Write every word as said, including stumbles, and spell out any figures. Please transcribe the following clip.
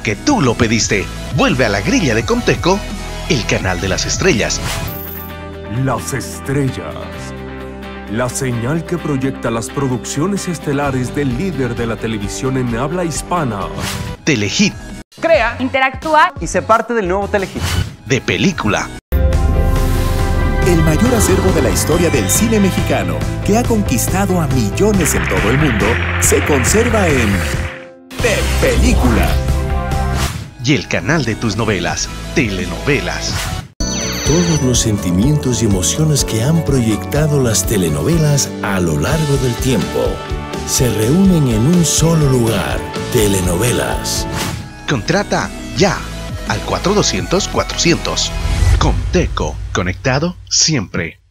porque tú lo pediste. Vuelve a la grilla de Conteco, el canal de las estrellas. Las estrellas. La señal que proyecta las producciones estelares del líder de la televisión en habla hispana. Telehit. Crea, interactúa y se parte del nuevo Telehit. De película. El mayor acervo de la historia del cine mexicano, que ha conquistado a millones en todo el mundo, se conserva en De Película. Y el canal de tus novelas, Telenovelas. Todos los sentimientos y emociones que han proyectado las telenovelas a lo largo del tiempo se reúnen en un solo lugar. Telenovelas. Contrata ya al cuatro doscientos cuatrocientos. Conteco, conectado siempre.